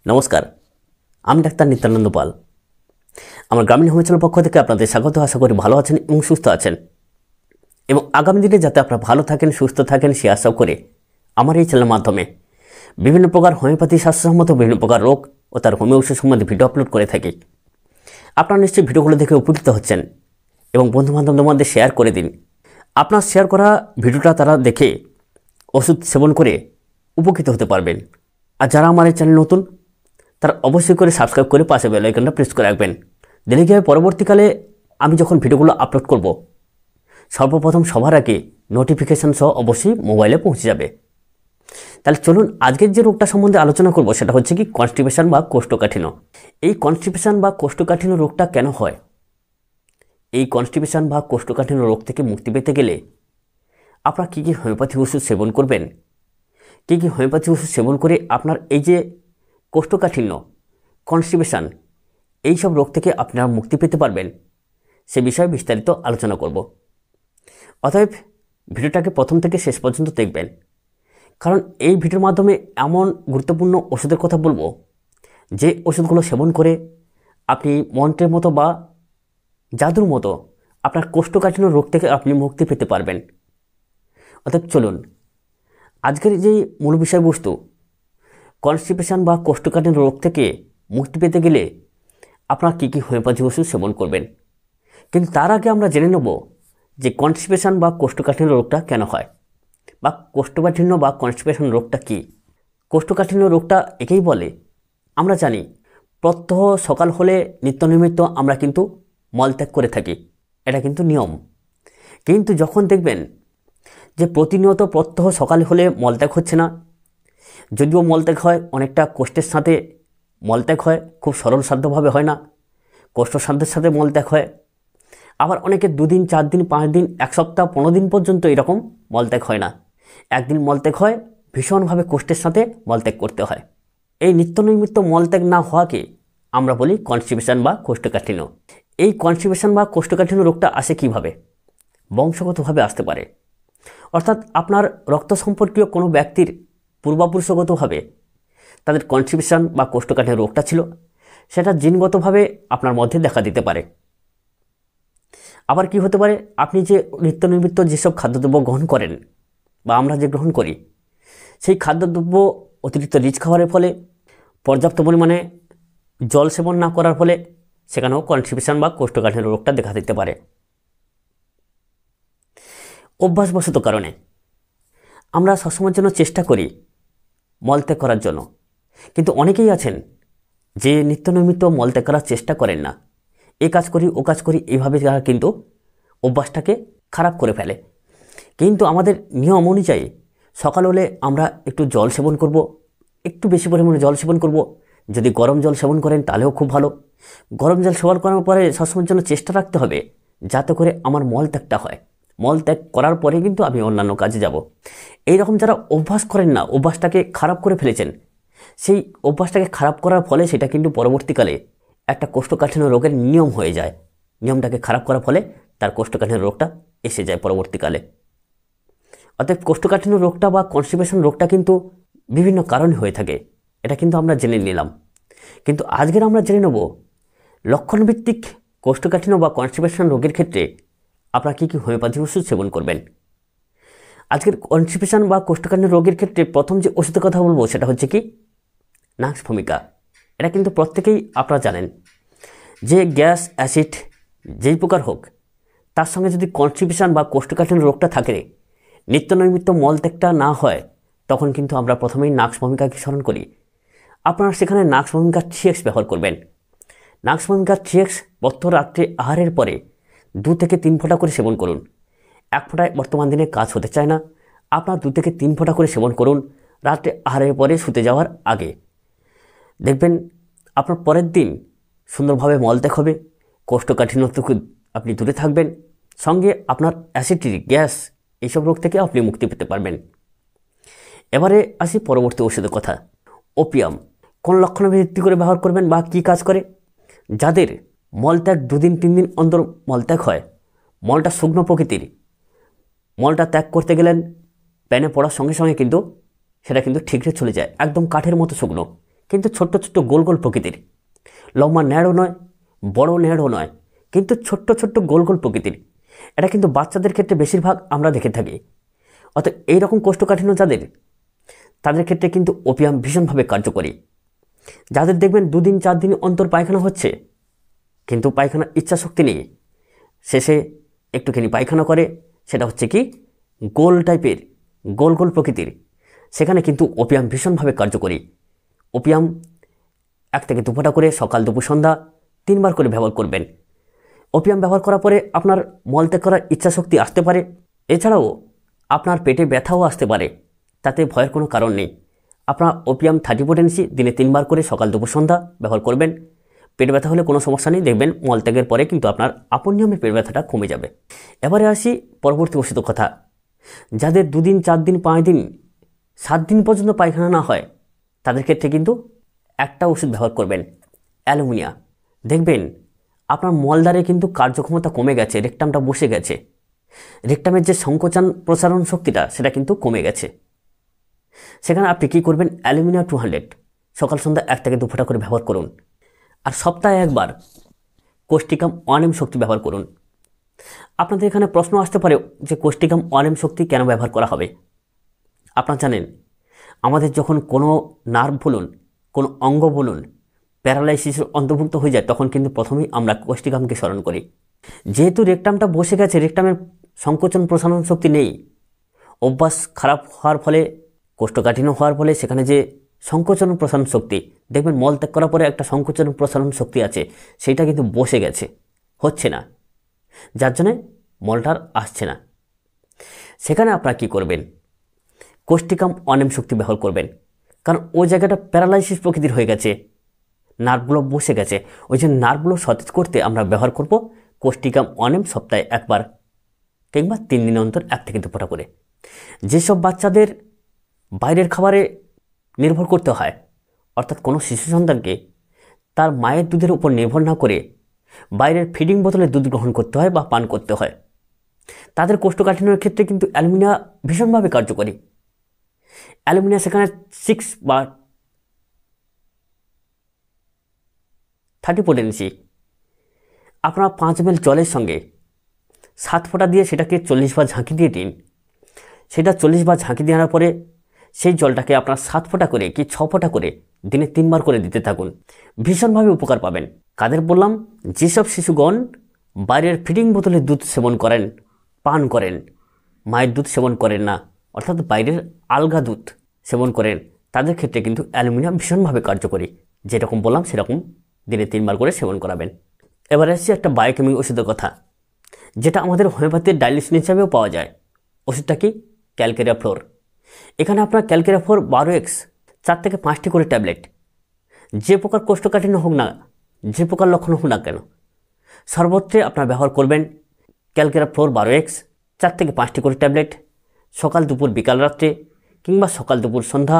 নমস্কার, আমি ডাক্তার নিত্যানন্দ পাল। আমার গ্রামীণ হোমিওপ্যাথির পক্ষ থেকে আপনাদের স্বাগত। আশা করি ভালো আছেন এবং সুস্থ আছেন, এবং আগামী দিনে যাতে আপনারা ভালো থাকেন, সুস্থ থাকেন সে আশা করে আমার এই চ্যানেলের মাধ্যমে বিভিন্ন প্রকার হোমিওপ্যাথি স্বাস্থ্যসম্মত বিভিন্ন প্রকার রোগ ও তার হোমিও ওষুধ সম্বন্ধে ভিডিও আপলোড করে থাকি। আপনারা নিশ্চয়ই ভিডিওগুলো দেখে উপকৃত হচ্ছেন এবং বন্ধুবান্ধবদের মধ্যে শেয়ার করে দিন। আপনার শেয়ার করা ভিডিওটা তারা দেখে ওষুধ সেবন করে উপকৃত হতে পারবেন। আর যারা আমার এই চ্যানেল নতুন, তারা অবশ্যই করে সাবস্ক্রাইব করে পাশে বেল আইকনটা প্রেস করে রাখবেন। দিলে কি হবে, পরবর্তীকালে আমি যখন ভিডিওগুলো আপলোড করব সর্বপ্রথম সবার আগে নোটিফিকেশান সহ অবশ্যই মোবাইলে পৌঁছে যাবে। তাহলে চলুন, আজকের যে রোগটা সম্বন্ধে আলোচনা করব সেটা হচ্ছে কি কনস্টিপেশন বা কোষ্ঠকাঠিন্য। এই কনস্টিপেশন বা কোষ্ঠকাঠিন্য রোগটা কেন হয়? এই কনস্টিপেশন বা কোষ্ঠকাঠিন্য রোগ থেকে মুক্তি পেতে গেলে আপনারা কী কী হোমিওপ্যাথি ওষুধ সেবন করবেন, কী কী হোমিওপ্যাথি ওষুধ সেবন করে আপনার এই যে কোষ্ঠকাঠিন্য, কনস্টিপেশন, এইসব রোগ থেকে আপনারা মুক্তি পেতে পারবেন, সে বিষয়ে বিস্তারিত আলোচনা করব। অতএব ভিডিওটাকে প্রথম থেকে শেষ পর্যন্ত দেখবেন, কারণ এই ভিডিওর মাধ্যমে এমন গুরুত্বপূর্ণ ওষুধের কথা বলবো যে ওষুধগুলো সেবন করে আপনি মন্ত্রের মতো বা জাদুর মতো আপনার কোষ্ঠকাঠিন্য রোগ থেকে আপনি মুক্তি পেতে পারবেন। অতএব চলুন, আজকের যে মূল বিষয়বস্তু কনস্টিপেশন বা কোষ্ঠকাঠিন্য রোগ থেকে মুক্তি পেতে গেলে আপনারা কী কী হোমিওপ্যাথি ওষুধ সেবন করবেন। কিন্তু তার আগে আমরা জেনে নেব যে কনস্টিপেশন বা কোষ্ঠকাঠিন্য রোগটা কেন হয়, বা কোষ্ঠকাঠিন্য বা কনস্টিপেশন রোগটা কী। কোষ্ঠকাঠিন্য রোগটা একেই বলে, আমরা জানি প্রত্যহ সকাল হলে নিত্যনৈমিত্য আমরা কিন্তু মলত্যাগ করে থাকি, এটা কিন্তু নিয়ম। কিন্তু যখন দেখবেন যে প্রতিনিয়ত প্রত্যহ সকাল হলে মলত্যাগ হচ্ছে না, যদিও মলত্যাগ হয় অনেকটা কষ্টের সাথে মলত্যাগ হয়, খুব সরলসাধ্যভাবে হয় না, কষ্টসাধ্যের সাথে মলত্যাগ হয়। আবার অনেকে 2 দিন 4 দিন 5 দিন 1 সপ্তাহ 15 দিন পর্যন্ত এরকম মলত্যাগ হয় না, একদিন মলত্যাগ হয়, ভীষণভাবে কষ্টের সাথে মলত্যাগ করতে হয়। এই নিত্যনৈমিত্য মলত্যাগ না হওয়াকে আমরা বলি কনস্টিপেশন বা কোষ্ঠকাঠিন্য। এই কনস্টিপেশন বা কোষ্ঠকাঠিন্য রোগটা আসে কিভাবে? বংশগতভাবে আসতে পারে, অর্থাৎ আপনার রক্ত সম্পর্কীয় কোনো ব্যক্তির পূর্বপুরুষগতভাবে তাদের কনস্টিপেশন বা কোষ্ঠকাঠিন্য রোগটা ছিল, সেটা জিনগতভাবে আপনার মধ্যে দেখা দিতে পারে। আবার কি হতে পারে, আপনি যে নিত্যনৈমিত্য যেসব খাদ্যদ্রব্য গ্রহণ করেন বা আমরা যে গ্রহণ করি, সেই খাদ্যদ্রব্য অতিরিক্ত রিচ খাওয়ার ফলে, পর্যাপ্ত পরিমাণে জল সেবন না করার ফলে সেখানেও কনস্টিপেশন বা কোষ্ঠকাঠিন্য রোগটা দেখা দিতে পারে। অভ্যাসবশত কারণে আমরা সবসময়ের জন্য চেষ্টা করি মলত্যাগ করার জন্য, কিন্তু অনেকেই আছেন যে নিত্যনৈমিত্য মলত্যাগ করার চেষ্টা করেন না, এ কাজ করি ও কাজ করি, এইভাবে তারা কিন্তু অভ্যাসটাকে খারাপ করে ফেলে। কিন্তু আমাদের নিয়ম অনুযায়ী সকাল হলে আমরা একটু জল সেবন করব, একটু বেশি পরিমাণে জল সেবন করব। যদি গরম জল সেবন করেন তাহলেও খুব ভালো। গরম জল সেবন করার পরে সবসময়ের জন্য চেষ্টা রাখতে হবে যাতে করে আমার মলত্যাগটা হয়। মলত্যাগ করার পরে কিন্তু আমি অন্যান্য কাজে যাব। এইরকম যারা অভ্যাস করেন না, অভ্যাসটাকে খারাপ করে ফেলেছেন, সেই অভ্যাসটাকে খারাপ করার ফলে সেটা কিন্তু পরবর্তীকালে একটা কোষ্ঠকাঠিন্য রোগের নিয়ম হয়ে যায়। নিয়মটাকে খারাপ করার ফলে তার কোষ্ঠকাঠিন্য রোগটা এসে যায় পরবর্তীকালে। অতএব কোষ্ঠকাঠিন্য রোগটা বা কনস্টিপেশন রোগটা কিন্তু বিভিন্ন কারণে হয়ে থাকে, এটা কিন্তু আমরা জেনে নিলাম। কিন্তু আজকের আমরা জেনে নেব লক্ষণভিত্তিক কোষ্ঠকাঠিন্য বা কনস্টিপেশন রোগের ক্ষেত্রে আপনারা কী কী হোমিওপ্যাথি ওষুধ সেবন করবেন। আজকের কনস্টিপেশন বা কোষ্ঠকাঠিন্য রোগের ক্ষেত্রে প্রথম যে ওষুধের কথা বলবো সেটা হচ্ছে কি নাক্স ভূমিকা। এটা কিন্তু প্রত্যেকেই আপনারা জানেন যে গ্যাস অ্যাসিড যেই প্রকার হোক, তার সঙ্গে যদি কনস্টিপেশন বা কোষ্ঠকাঠিন্য রোগটা থাকে, নিত্যনৈমিত্য মলত্যাগটা না হয়, তখন কিন্তু আমরা প্রথমেই নাক্স ভূমিকাকে স্মরণ করি। আপনারা সেখানে নাক্স ভূমিকার 3x ব্যবহার করবেন। নাক্স ভূমিকার 3x প্রত্যহ রাত্রে আহারের পরে 2 থেকে 3 ফোঁটা করে সেবন করুন। 1 ফোঁটায় বর্তমান দিনে কাজ হতে চায় না, আপনার 2 থেকে 3 ফোঁটা করে সেবন করুন রাত্রে আহারের পরে শুতে যাওয়ার আগে। দেখবেন আপনার পরের দিন সুন্দরভাবে মলত্যাগ হবে, কোষ্ঠকাঠিন্য থেকে আপনি দূরে থাকবেন, সঙ্গে আপনার অ্যাসিডিটি, গ্যাস, এইসব রোগ থেকে আপনি মুক্তি পেতে পারবেন। এবারে আসি পরবর্তী ওষুধের কথা। ওপিয়াম কোন লক্ষণে ভিত্তি করে ব্যবহার করবেন বা কী কাজ করে? যাদের মলত্যাগ 2 দিন 3 দিন অন্তর মলত্যাগ হয়, মলটা শুকনো প্রকৃতির, মলটা ত্যাগ করতে গেলেন প্যানে পড়ার সঙ্গে সঙ্গে কিন্তু সেটা কিন্তু ঠিকরে চলে যায়, একদম কাঠের মতো শুকনো, কিন্তু ছোট্ট ছোট্ট গোল গোল প্রকৃতির, লম্বা ন্যাড়ও নয়, বড় ন্যাড়ও নয়, কিন্তু ছোট্ট ছোট্ট গোল গোল প্রকৃতির। এটা কিন্তু বাচ্চাদের ক্ষেত্রে বেশিরভাগ আমরা দেখে থাকি। অর্থাৎ এইরকম কোষ্ঠকাঠিন্য যাদের, তাদের ক্ষেত্রে কিন্তু ওপিয়াম ভীষণভাবে কার্যকরী। যাদের দেখবেন 2 দিন 4 দিন অন্তর পায়খানা হচ্ছে, কিন্তু পায়খানার ইচ্ছা শক্তি নেই, শেষে একটুখানি পায়খানা করে, সেটা হচ্ছে কি গোল টাইপের, গোল গোল প্রকৃতির, সেখানে কিন্তু ওপিয়াম ভীষণভাবে কার্যকরী। ওপিয়াম 1 থেকে 2 ফোঁটা করে সকাল দুপুর সন্ধ্যা 3 বার করে ব্যবহার করবেন। ওপিয়াম ব্যবহার করার পরে আপনার মলত্যাগ করার ইচ্ছা শক্তি আসতে পারে, এছাড়াও আপনার পেটে ব্যথাও আসতে পারে, তাতে ভয়ের কোনো কারণ নেই। আপনার ওপিয়াম 30 পোটেন্সি দিনে 3 বার করে সকাল দুপুর সন্ধ্যা ব্যবহার করবেন। পেট ব্যথা হলে কোনো সমস্যা নেই, দেখবেন মলত্যাগের পরে কিন্তু আপনার আপন নিয়মে পেট ব্যথাটা কমে যাবে। এবারে আসি পরবর্তী ওষুধের কথা। যাদের 2 দিন 4 দিন 5 দিন 7 দিন পর্যন্ত পায়খানা না হয়, তাদের ক্ষেত্রে কিন্তু একটা ওষুধ ব্যবহার করবেন, অ্যালুমিনিয়া। দেখবেন আপনার মলদ্বারে কিন্তু কার্যক্ষমতা কমে গেছে, রেকটামটা বসে গেছে, রেকটামের যে সংকোচন প্রসারণ শক্তিটা সেটা কিন্তু কমে গেছে। সেখানে আপনি কী করবেন, অ্যালুমিনিয়া 200 সকাল সন্ধ্যা 1 থেকে 2 ফোঁটা করে ব্যবহার করুন। আর সপ্তাহে 1 বার কোষ্টিকাম 1M শক্তি ব্যবহার করুন। আপনাদের এখানে প্রশ্ন আসতে পারে যে কোষ্টিকাম 1M শক্তি কেন ব্যবহার করা হবে। আপনারা জানেন আমাদের যখন কোনো নার্ভ বলুন, কোনো অঙ্গ বলুন প্যারালাইসিসের অন্তর্ভুক্ত হয়ে যায়, তখন কিন্তু প্রথমেই আমরা কোষ্টিকামকে স্মরণ করি। যেহেতু রেকটামটা বসে গেছে, রেকটামের সংকোচন প্রসারণ শক্তি নেই, অভ্যাস খারাপ হওয়ার ফলে, কোষ্ঠকাঠিন্য হওয়ার ফলে সেখানে যে সংকোচন প্রসারণ শক্তি, দেখবেন মল ত্যাগ করার পরে একটা সংকোচন প্রসারণ শক্তি আছে, সেইটা কিন্তু বসে গেছে, হচ্ছে না, যার জন্যে মলটার আসছে না। সেখানে আপনারা কী করবেন, কোষ্টিকাম 1M শক্তি ব্যবহার করবেন। কারণ ওই জায়গাটা প্যারালাইসিস প্রকৃতির হয়ে গেছে, নার্ভগুলো বসে গেছে, ওই যে নার্ভগুলো সতেজ করতে আমরা ব্যবহার করব কোষ্টিকাম 1M সপ্তাহে 1 বার কিংবা 3 দিন অন্তর 1 থেকে 2 ফোঁটা করে। যেসব বাচ্চাদের বাইরের খাবারে নির্ভর করতে হয়, অর্থাৎ কোনো শিশু সন্তানকে তার মায়ের দুধের উপর নির্ভর না করে বাইরের ফিডিং বোতলে দুধ গ্রহণ করতে হয় বা পান করতে হয়, তাদের কোষ্ঠকাঠিন্যের ক্ষেত্রে কিন্তু অ্যালুমিনিয়া ভীষণভাবে কার্যকরী। অ্যালুমিনিয়া সেখানে 6 বা 30 পোটেন্সি, আপনারা 5 ml জলের সঙ্গে 7 ফোঁটা দিয়ে সেটাকে 40 বার ঝাঁকি দিয়ে দিন। সেটা 40 বার ঝাঁকি দেওয়ার পরে সেই জলটাকে আপনার 7 ফোঁটা করে কি 6 ফোঁটা করে দিনে 3 বার করে দিতে থাকুন, ভীষণভাবে উপকার পাবেন। কাদের বললাম, যেসব শিশুগণ বাইরের ফিডিং বোতলে দুধ সেবন করেন, পান করেন, মায়ের দুধ সেবন করেন না, অর্থাৎ বাইরের আলগা দুধ সেবন করেন, তাদের ক্ষেত্রে কিন্তু অ্যালুমিনিয়াম ভীষণভাবে কার্যকরী। যেরকম বললাম সেরকম দিনে 3 বার করে সেবন করাবেন। এবার আসছি একটা বায়োকেমিক ওষুধের কথা, যেটা আমাদের হোমিওপ্যাথির ডাইলিউশন হিসাবেও পাওয়া যায়। ওষুধটা কি, ক্যালকেরিয়া ফ্লোর। এখানে আপনার ক্যালকেরিয়া ফ্লোর 12x 4 থেকে 5টি করে ট্যাবলেট, যে প্রকার কোষ্ঠকাঠিন্য হোক না, যে প্রকার লক্ষণ হোক না কেন, সর্বত্রে আপনার ব্যবহার করবেন ক্যালকেরিয়া ফ্লোর 12x 4 থেকে 5টি করে ট্যাবলেট, সকাল দুপুর বিকাল রাত্রে কিংবা সকাল দুপুর সন্ধ্যা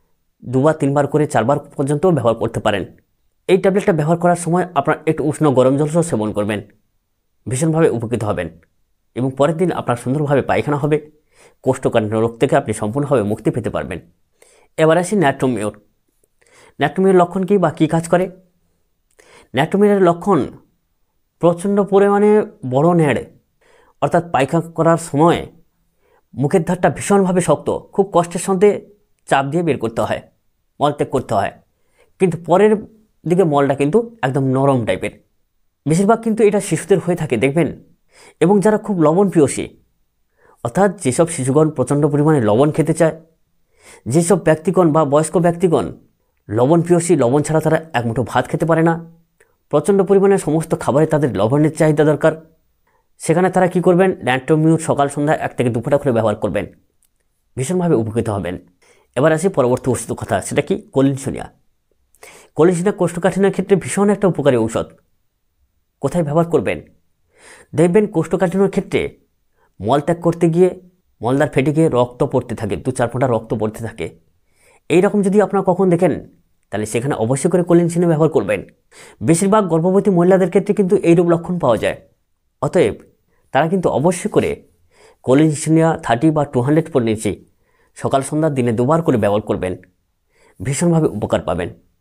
2 বা 3 বার করে 4 বার পর্যন্ত ব্যবহার করতে পারেন। এই ট্যাবলেটটা ব্যবহার করার সময় আপনার একটু উষ্ণ গরম জল সহ সেবন করবেন, ভীষণভাবে উপকৃত হবেন এবং পরের দিন আপনার সুন্দরভাবে পায়খানা হবে, কোষ্ঠকাঠিন্য রোগ থেকে আপনি সম্পূর্ণভাবে মুক্তি পেতে পারবেন। এবার আসি ন্যাট্রোমিওর। ন্যাট্রোমিওর লক্ষণ কী বা কী কাজ করে? ন্যাট্রোমিওরের লক্ষণ প্রচণ্ড পরিমাণে বড় ন্যাড়, অর্থাৎ পায়খানা করার সময় মুখের ধারটা ভীষণভাবে শক্ত, খুব কষ্টের সঙ্গে চাপ দিয়ে বের করতে হয়, মলত্যাগ করতে হয়, কিন্তু পরের দিকে মলটা কিন্তু একদম নরম টাইপের। বেশিরভাগ কিন্তু এটা শিশুদের হয়ে থাকে দেখবেন, এবং যারা খুব লবণ প্রিয়সী, অর্থাৎ যেসব শিশুগণ প্রচণ্ড পরিমাণে লবণ খেতে চায়, যেসব ব্যক্তিগণ বা বয়স্ক ব্যক্তিগণ লবণ প্রিয়সী, লবণ ছাড়া তারা এক মুঠো ভাত খেতে পারে না, প্রচণ্ড পরিমাণে সমস্ত খাবারে তাদের লবণের চাহিদা দরকার, সেখানে তারা কি করবেন, ন্যাট্রোমিওর সকাল সন্ধ্যা 1 থেকে 2 ফোঁটা করে ব্যবহার করবেন, ভীষণভাবে উপকৃত হবেন। এবার আসি পরবর্তী ওষুধের কথা, সেটা কি, কলিনসোনিয়া। কলিনসোনিয়া কোষ্ঠকাঠিন্যের ক্ষেত্রে ভীষণ একটা উপকারী ঔষধ। কোথায় ব্যবহার করবেন? দেখবেন কোষ্ঠকাঠিন্যের ক্ষেত্রে মলত্যাগ করতে গিয়ে মলদ্বার ফেটে গিয়ে রক্ত পড়তে থাকে, 2-4 ফোঁটা রক্ত পড়তে থাকে, এই রকম যদি আপনারা কখন দেখেন, তাহলে সেখানে অবশ্যই করে কলিনসোনিয়া ব্যবহার করবেন। বেশিরভাগ গর্ভবতী মহিলাদের ক্ষেত্রে কিন্তু এইরূপ লক্ষণ পাওয়া যায়, অতএব তারা কিন্তু অবশ্যই করে কলিনসোনিয়া 30 বা 200 পর নিচে সকাল সন্ধ্যা দিনে 2 বার করে ব্যবহার করবেন, ভীষণভাবে উপকার পাবেন।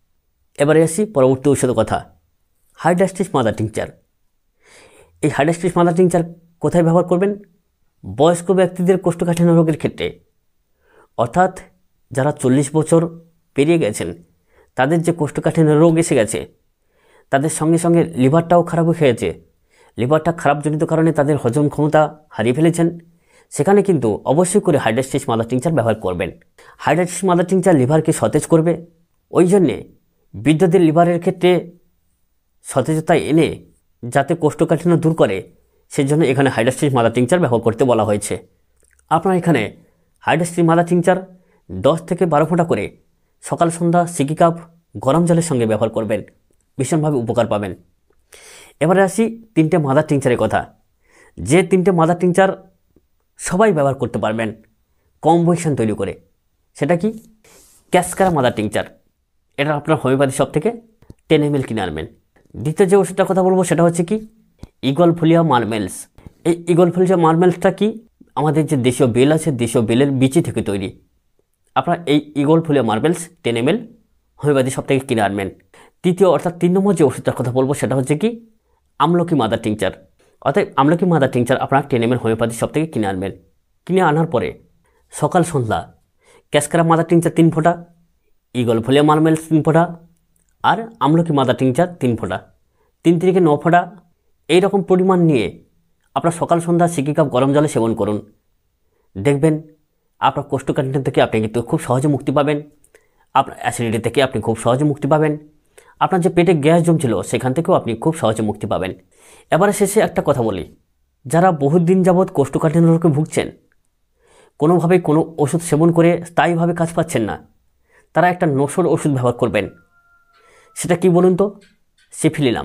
এবারে আসি পরবর্তী ঔষধের কথা, হাইড্রাস্টিস মাদার টিংচার। এই হাইড্রাস্টিস মাদার টিংচার কোথায় ব্যবহার করবেন? বয়স্ক ব্যক্তিদের কোষ্ঠকাঠিন্য রোগের ক্ষেত্রে, অর্থাৎ যারা 40 বছর পেরিয়ে গেছেন, তাদের যে কোষ্ঠকাঠিন্য রোগ এসে গেছে, তাদের সঙ্গে সঙ্গে লিভারটাও খারাপ হয়ে গেছে, লিভারটা খারাপজনিত কারণে তাদের হজম ক্ষমতা হারিয়ে ফেলেছেন, সেখানে কিন্তু অবশ্যই করে হাইড্রাস্টিস মাদার টিংচার ব্যবহার করবেন। হাইড্রাস্টিস মাদার টিংচার লিভারকে সতেজ করবে, ওই জন্যে বৃদ্ধদের লিভারের ক্ষেত্রে সতেজতা এনে যাতে কোষ্ঠকাঠিন্য দূর করে, সেজন্য এখানে হাইড্রাস্টিস মাদার টিংচার ব্যবহার করতে বলা হয়েছে। আপনারা এখানে হাইড্রাস্টিস মাদার টিংচার 10 থেকে 12 ফোঁটা করে সকাল সন্ধ্যা সিকি কাপ গরম জলের সঙ্গে ব্যবহার করবেন, ভীষণভাবে উপকার পাবেন। এবারে আসি 3টে মাদার টিংচারের কথা, যে 3টে মাদার টিংচার সবাই ব্যবহার করতে পারবেন কম্বিনেশন তৈরি করে। সেটা কি? ক্যাসকারা মাদার টিংচার, এটা আপনার হোমিওপ্যাথি শপ থেকে 10 ml কিনে আনবেন। দ্বিতীয় যে ওষুধটার কথা বলবো সেটা হচ্ছে কি ইগলফোলিয়া মার্মেলস। এই ইগলফোলিয়া মার্মেলসটা কি? আমাদের যে দেশীয় বেল আছে, দেশীয় বেলের বিচি থেকে তৈরি। আপনারা এই aegle folia marmelos 10 ml homeopathy shop থেকে কিনে আনবেন। তৃতীয় অর্থাৎ 3 নম্বর যে ওষুধটার কথা বলবো সেটা হচ্ছে কি আমলকি মাদার টিংচার। অর্থাৎ আমলকি মাদার টিংচার আপনারা 10 ml হোমিওপ্যাথি শপ থেকে কিনে আনবেন। কিনে আনার পরে সকাল সন্ধ্যা ক্যাসকারা মাদার টিংচার 3 ফোঁটা, ইগলফোলিয়া মার্মেলস 3 ফোঁটা, আর আমলকি মাদার টিংচার 3 ফোঁটা, 3 থেকে 9 ফোঁটা এইরকম পরিমাণ নিয়ে আপনার সকাল সন্ধ্যা সিকি কাপ গরম জলে সেবন করুন। দেখবেন আপনার কোষ্ঠকাঠিন্য থেকে আপনি কিন্তু খুব সহজে মুক্তি পাবেন, আপনার অ্যাসিডিটি থেকে আপনি খুব সহজে মুক্তি পাবেন, আপনার যে পেটে গ্যাস জমছিল সেখান থেকেও আপনি খুব সহজে মুক্তি পাবেন। এবারে শেষে একটা কথা বলি, যারা বহুদিন যাবৎ কোষ্ঠকাঠিন্য রোগে ভুগছেন, কোনোভাবে কোনো ওষুধ সেবন করে স্থায়ীভাবে কাজ পাচ্ছেন না, তারা একটা নসর ওষুধ ব্যবহার করবেন। সেটা কি বলুন তো? সিফিলিনাম।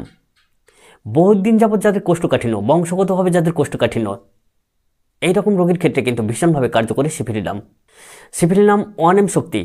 বহুদিন যাবৎ যাদের কোষ্ঠকাঠিন্য, বংশগতভাবে যাদের কোষ্ঠকাঠিন্য, এইরকম রোগীর ক্ষেত্রে কিন্তু ভীষণভাবে কার্যকরী সিফিলিনাম। সিফিলিনাম 1 ml শক্তি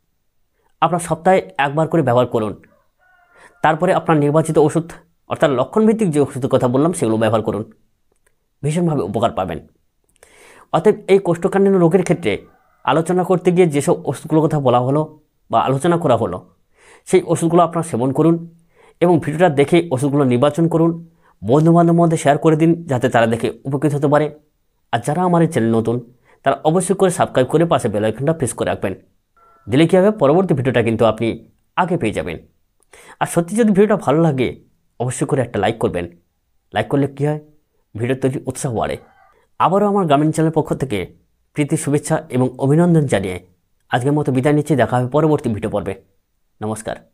আপনার সপ্তাহে একবার করে ব্যবহার করুন। তারপরে আপনার নির্বাচিত ওষুধ অর্থাৎ লক্ষণভিত্তিক যে ওষুধের কথা বললাম সেগুলো ব্যবহার করুন, ভীষণভাবে উপকার পাবেন। অতএব এই কোষ্ঠকাঠিন্য রোগের ক্ষেত্রে আলোচনা করতে গিয়ে যেসব ওষুধগুলোর কথা বলা হলো বা আলোচনা করা হলো, সেই ওষুধগুলো আপনারা সেবন করুন এবং ভিডিওটা দেখে ওষুধগুলো নির্বাচন করুন, বন্ধুবান্ধবের মধ্যে শেয়ার করে দিন যাতে তারা দেখে উপকৃত হতে পারে। আর যারা আমার এই চ্যানেল নতুন, তারা অবশ্যই করে সাবস্ক্রাইব করে পাশে বেল আইকনটা প্রেস করে রাখবেন। দিলে কী হবে, পরবর্তী ভিডিওটা কিন্তু আপনি আগে পেয়ে যাবেন। আর সত্যি যদি ভিডিওটা ভালো লাগে অবশ্যই করে একটা লাইক করবেন। লাইক করলে কী হয়, ভিডিও তৈরির উৎসাহ বাড়ে। আবারও আমার গ্রামীণ চ্যানেলের পক্ষ থেকে প্রীতি শুভেচ্ছা এবং অভিনন্দন জানিয়ে আজকের মতো বিদায় নিচ্ছি। দেখা হবে পরবর্তী ভিডিও পর্বে। নমস্কার।